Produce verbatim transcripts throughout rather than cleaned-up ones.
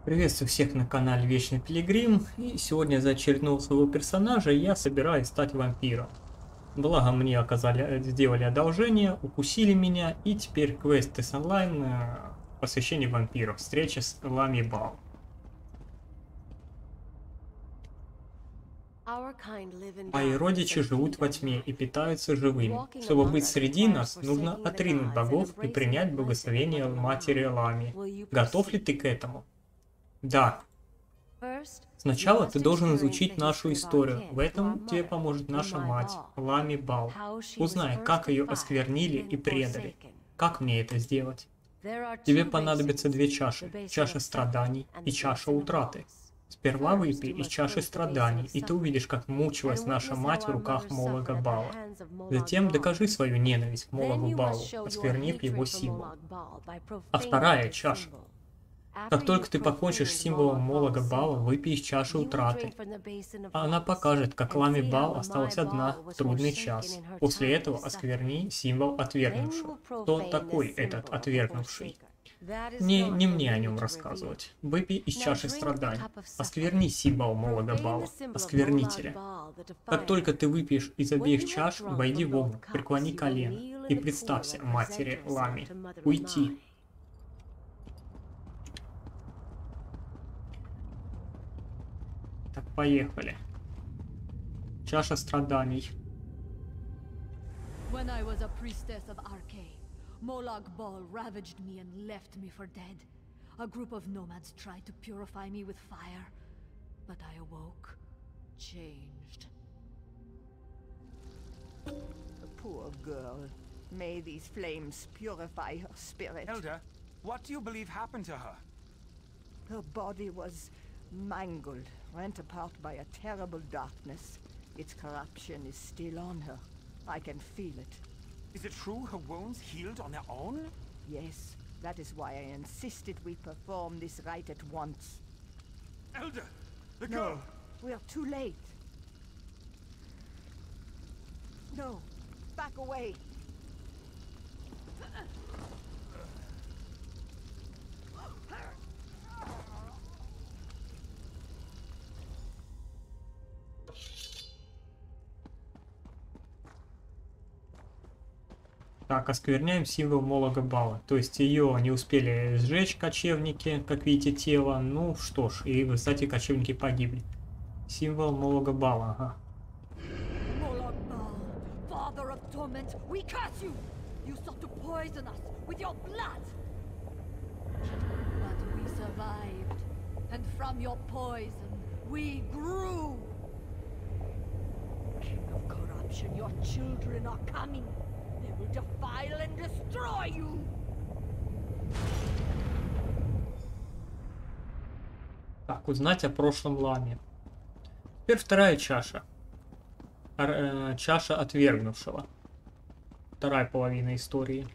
Приветствую всех на канале Вечный Пилигрим, и сегодня за очередного своего персонажа я собираюсь стать вампиром. Благо мне оказали, сделали одолжение, укусили меня, и теперь квесты с онлайн э, посвящение вампиров, встреча с Лами Бал. Мои родичи живут во тьме и питаются живыми. Чтобы быть среди нас, нужно отринуть богов и принять благословение матери Лами. Готов ли ты к этому? Да. Сначала ты должен изучить нашу историю. В этом тебе поможет наша мать, Лами Бал. Узнай, как ее осквернили и предали. Как мне это сделать? Тебе понадобятся две чаши. Чаша страданий и чаша утраты. Сперва выпей из чаши страданий, и ты увидишь, как мучилась наша мать в руках Молога Бала. Затем докажи свою ненависть к Мологу Балу, осквернив его символ. А вторая чаша. Как только ты покончишь с символом Молога Бала, выпей из чаши утраты. Она покажет, как Лами Бал осталась одна в трудный час. После этого оскверни символ отвергнувшего. Кто такой этот отвергнувший? Не, не мне о нем рассказывать. Выпей из чаши страданий. Оскверни символ Молога Бала, осквернителя. Как только ты выпьешь из обеих чаш, войди в обморок, преклони колено и представься матери Лами. Уйти. Так, поехали. Чаша страданий. When I was a priestess of Arkay, Molag Bal ravaged me and left me for dead. A group of nomads tried to purify me with fire, but I awoke, changed. The poor girl. May these flames purify her spirit. Elder, what do you believe happened to her? Her body was mangled, rent apart by a terrible darkness. Its corruption is still on her. I can feel it. Is it true her wounds healed on their own? Yes, that is why I insisted we perform this rite at once. Elder, the No, girl! we are too late. No, back away. Так, оскверняем символ Молога Бала. То есть ее не успели сжечь кочевники, как видите, тело. Ну что ж, и, кстати, кочевники погибли. Символ Молога Бала, ага. Molag Bal, father of torment, we curse you! You sought to poison us with your blood! But we survived, and from your poison, we grew! King of corruption, your children are coming! They will defile and destroy you! Так, узнать о прошлом Ламе. Теперь вторая чаша. Р э, чаша отвергнувшего. Вторая половина истории.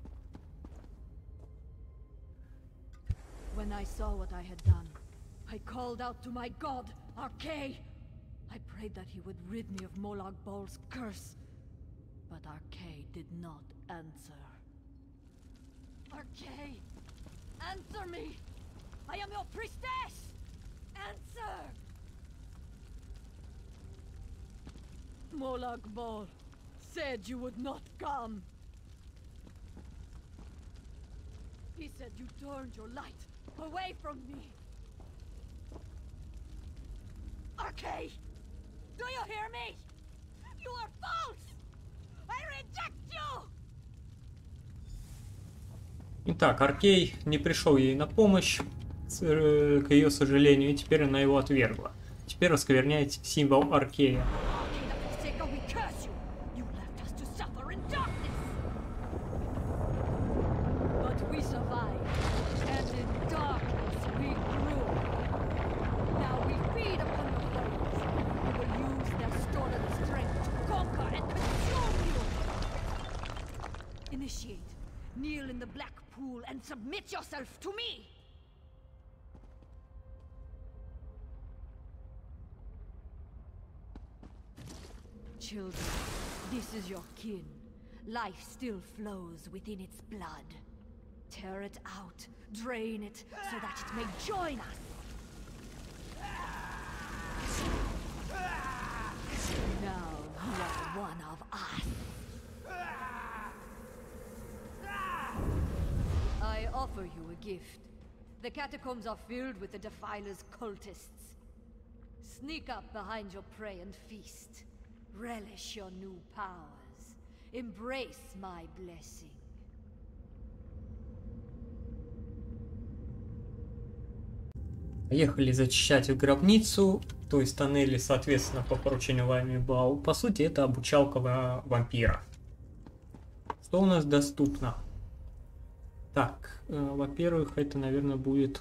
When I saw what I had done, I called out to my god, Arkay! I prayed that he would rid me of Molag Bal's curse. But Arkay did not answer. Arkay! Answer me! I am your priestess! Answer! Molag Bal said you would not come. He said you turned your light away from me. Arkay! Do you hear me? You are false! I reject you! Итак, Аркей не пришел ей на помощь, э, к ее сожалению, и теперь она его отвергла. Теперь оскверняет символ Аркея. Initiate. Kneel in the black pool and submit yourself to me! Children, this is your kin. Life still flows within its blood. tear it out, drain it, so that it may join us. Now you are one of us. I offer you a gift. The catacombs are filled with the Defiler's cultists. Sneak up behind your prey and feast. Relish your new powers. Embrace my blessing. Поехали зачищать гробницу, то есть тоннели, соответственно, по поручению Лайми Бау. По сути, это обучалка вампира. Что у нас доступно? Так, э, во-первых, это, наверное, будет...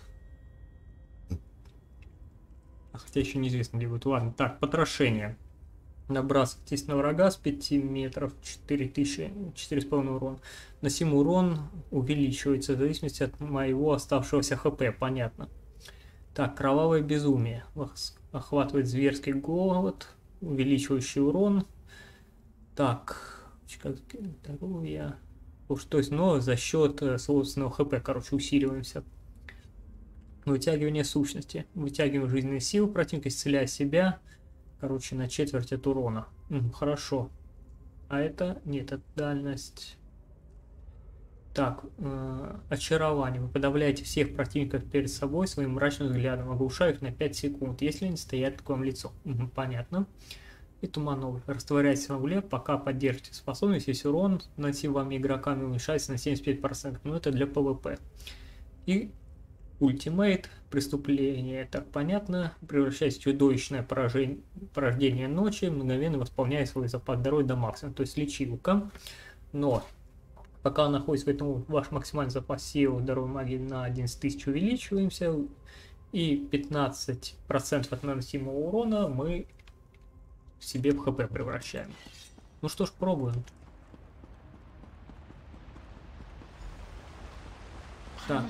Хотя еще неизвестно, где будет. Ладно, так, потрошение. Набрасывайтесь на врага с пяти метров, четыре тысячи, четыре с половиной урон. Носимый урон увеличивается в зависимости от моего оставшегося хп, понятно. Так, кровавое безумие. Охватывает зверский голод, увеличивающий урон. Так, здоровье. Уж то есть, но за счет собственного хп, короче, усиливаемся. Вытягивание сущности. Вытягиваем жизненные силы противника, исцеляя себя. Короче, на четверть от урона. М, хорошо. А это... Нет, это дальность... Так, э, очарование. Вы подавляете всех противников перед собой своим мрачным взглядом, оглушая их на пять секунд, если они стоят к вам лицом. Угу, понятно. И тумановый. Растворяйтесь в угле, пока поддержите способность, весь урон, наносим вами игроками, уменьшается на семьдесят пять процентов. Но это для пэ вэ пэ. И ультимейт. Преступление. Так, понятно. Превращаясь в чудовищное поражение, порождение ночи, мгновенно восполняя свой запас здоровья до максимума. То есть лечилка. Но... Пока находится в этом ваш максимальный запас сил здоровой магии на одиннадцать тысяч увеличиваемся. И пятнадцать процентов от наносимого урона мы себе в хп превращаем. Ну что ж, пробуем. Так.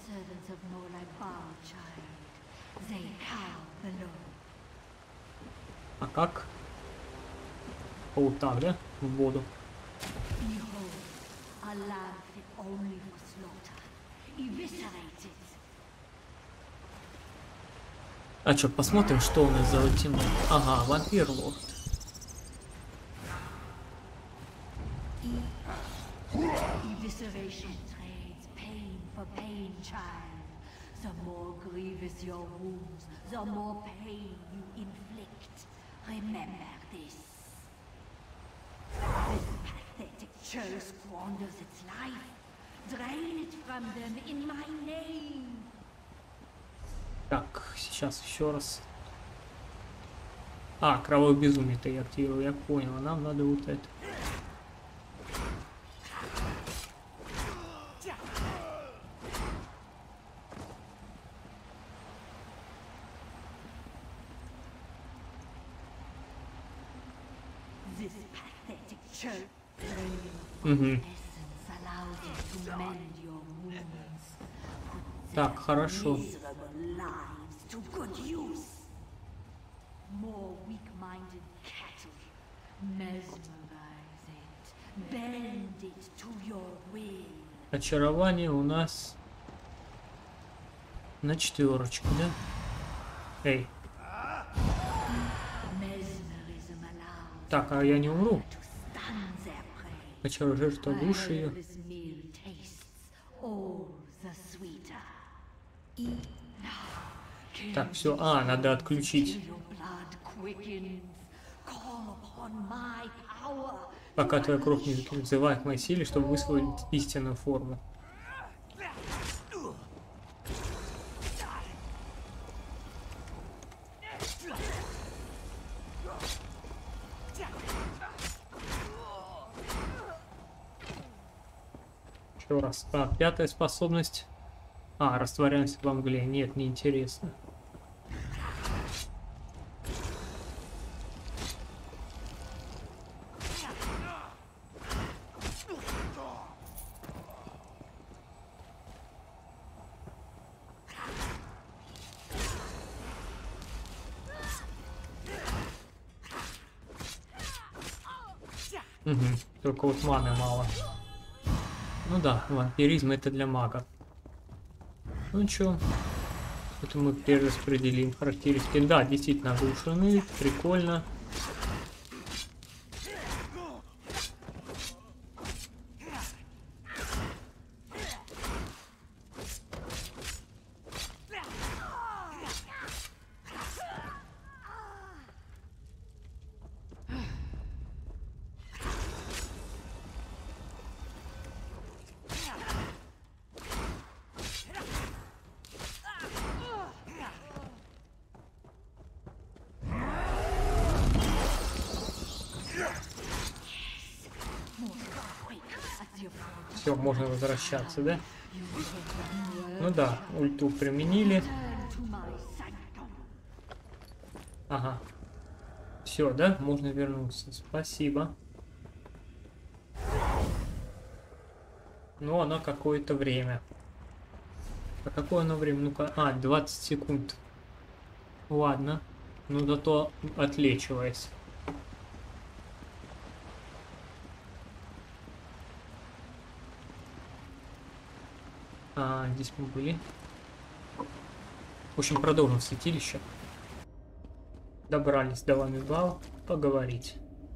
А как? Вот так, да? В воду. А чё, посмотрим, что у нас за ультимейт. Ага, вампир лорд. Show squanders its life. Drain it from them in my name. Так, сейчас еще раз. А, кровавое безумие-то я активирую, я понял. Нам надо вот это. Угу. Так, хорошо. Очарование у нас на четверочку, да? Эй. Так, а я не умру. Очарование жертва души ее. Так, все. А, надо отключить. Пока твоя кровь не взывает к моей силе, чтобы высвоить истинную форму. Еще раз. А, пятая способность. А, растворяемся во мгле. Нет, не интересно. Угу. Только вот маны мало. Ну да, вампиризм это для магов. Ну чё, это мы перераспределим характеристики. Да, действительно оглушены, прикольно. Все, можно возвращаться, да? Ну да, ульту применили. Ага. Все, да? Можно вернуться. Спасибо. Ну, оно какое-то время. А какое оно время? Ну-ка. А, двадцать секунд. Ладно. Ну, зато отлечиваясь. А, здесь мы были. В общем, продолжим святилище. Добрались до Ламибал поговорить.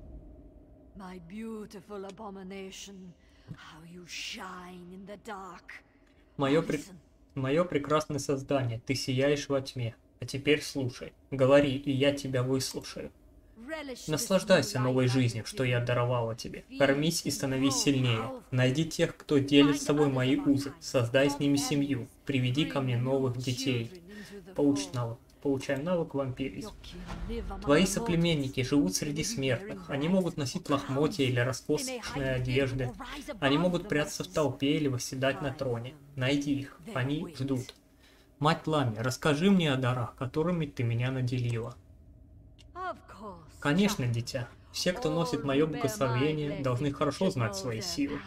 My beautiful abomination, how you shine in the dark. Мое, пр... Мое прекрасное создание, ты сияешь во тьме. А теперь слушай. Говори, и я тебя выслушаю. Наслаждайся новой жизнью, что я даровала тебе. Кормись и становись сильнее. Найди тех, кто делит с тобой мои узы. Создай с ними семью. Приведи ко мне новых детей. Получить навык. Получаем навык вампиризм. Твои соплеменники живут среди смертных. Они могут носить лохмотья или роскошные одежды. Они могут прятаться в толпе или восседать на троне. Найди их. Они ждут. Мать Лами, расскажи мне о дарах, которыми ты меня наделила. Конечно, дитя. Все, кто носит мое благословение, должны хорошо знать свои силы.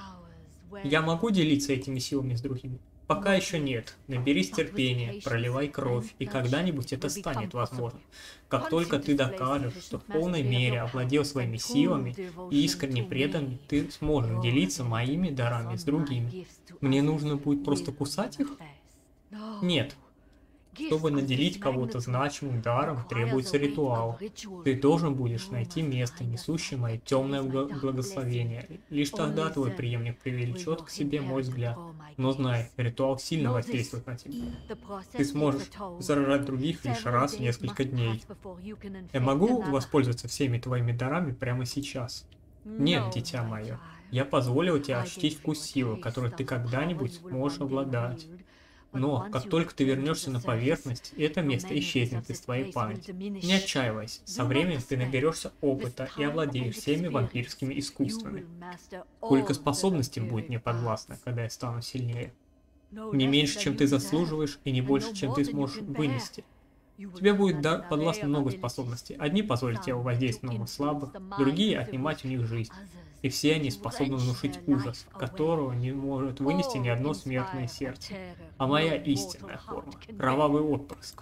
Я могу делиться этими силами с другими? Пока еще нет. Наберись терпения, проливай кровь, и когда-нибудь это станет возможным. Как только ты докажешь, что в полной мере овладел своими силами и искренне предан, ты сможешь делиться моими дарами с другими. Мне нужно будет просто кусать их? Нет. Чтобы наделить кого-то значимым даром, требуется ритуал. Ты должен будешь найти место, несущее мое темное благословение. Лишь тогда твой преемник привлечет к себе мой взгляд. Но знай, ритуал сильно воздействует на тебя. Ты сможешь заражать других лишь раз в несколько дней. Я могу воспользоваться всеми твоими дарами прямо сейчас? Нет, дитя мое. Я позволил тебе ощутить вкус силы, которой ты когда-нибудь сможешь обладать. Но, как только ты вернешься на поверхность, это место исчезнет из твоей памяти. Не отчаивайся, со временем ты наберешься опыта и овладеешь всеми вампирскими искусствами. Сколько способностей будет мне подвластно, когда я стану сильнее. Не меньше, чем ты заслуживаешь, и не больше, чем ты сможешь вынести. Тебе будет подвластно много способностей. Одни позволят тебе воздействовать на слабых, другие отнимать у них жизнь. И все они способны внушить ужас, которого не может вынести ни одно смертное сердце. А моя истинная форма — кровавый отпрыск.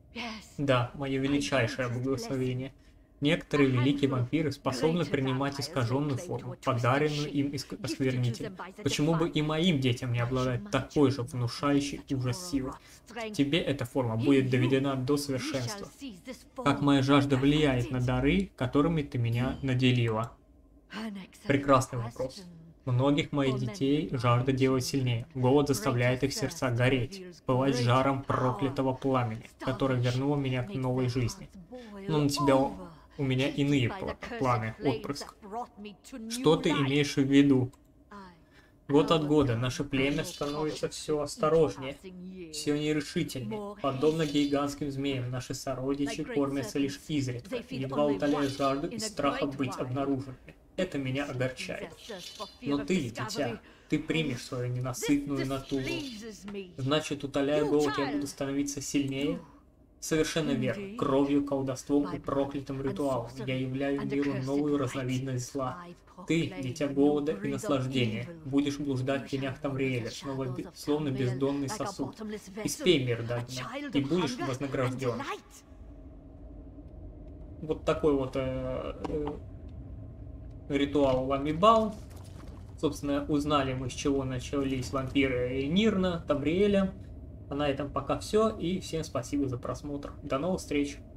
Да, мое величайшее благословение. Некоторые великие вампиры способны принимать искаженную форму, подаренную им осквернителем. Почему бы и моим детям не обладать такой же внушающей ужас силой? Тебе эта форма будет доведена до совершенства. Как моя жажда влияет на дары, которыми ты меня наделила? Прекрасный вопрос. Многих моих детей жажда делает сильнее. Голод заставляет их сердца гореть, пылать жаром проклятого пламени, которое вернуло меня к новой жизни. Но на тебя у меня иные планы, отпрыск. Что ты имеешь в виду? Год от года наше племя становится все осторожнее, все нерешительнее. Подобно гигантским змеям, наши сородичи кормятся лишь изредка, едва утоляя жажду из страха быть обнаруженными. Это меня огорчает. Но ты, дитя, ты примешь свою ненасытную натуру. Значит, утоляя голод, я буду становиться сильнее? Совершенно верно. Кровью, колдовством и проклятым ритуалом я являю миру новую разновидность зла. Ты, дитя голода и наслаждения, будешь блуждать в тенях Тамриэля, снова б... словно бездонный сосуд. Испей мир до дна, и будешь вознагражден. Вот такой вот э, э, ритуал Ламибал. Собственно, узнали мы, с чего начались вампиры Нирна, Тамриэля. А на этом пока все, и всем спасибо за просмотр. До новых встреч!